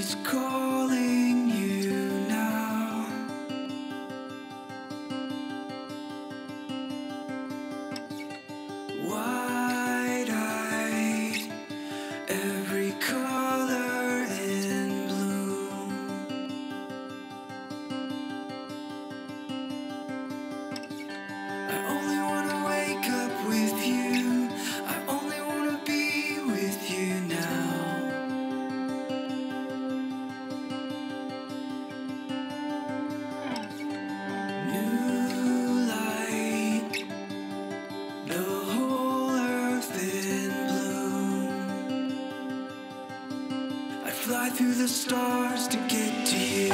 He's calling you now. Wide-eyed, every color in bloom. I only wanna wake up with you. I only wanna be with you now. New light, the whole earth in bloom. I'd fly through the stars to get to you.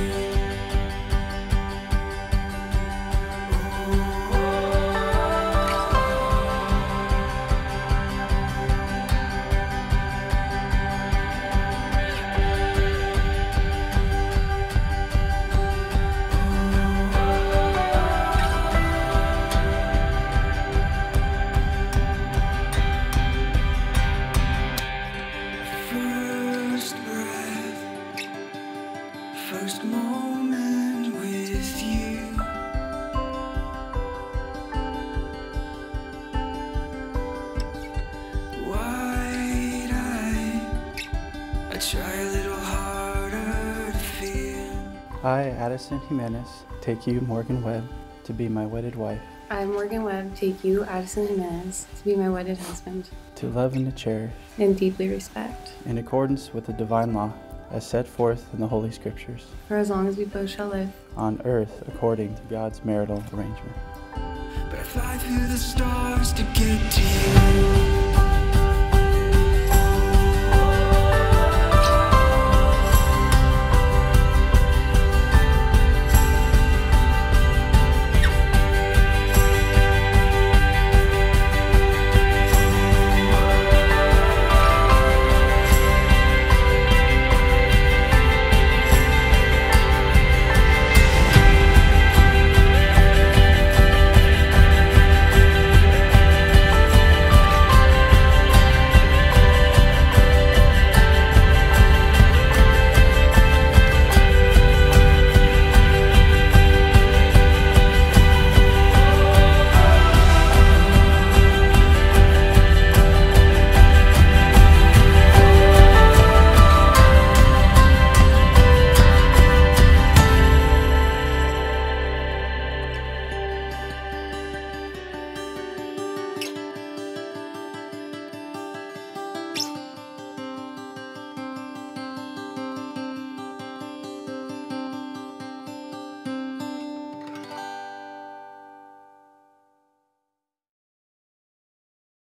First breath, first moment with you. Wide-eyed, I try a little harder to feel. I, Addison Jimenez, take you, Morgan Webb, to be my wedded wife, I, Morgan Webb, take you, Addison Jimenez, to be my wedded husband, to love and to cherish, and deeply respect, in accordance with the divine law, as set forth in the Holy Scriptures, for as long as we both shall live. on earth according to God's marital arrangement. But I fly through the stars to get to you.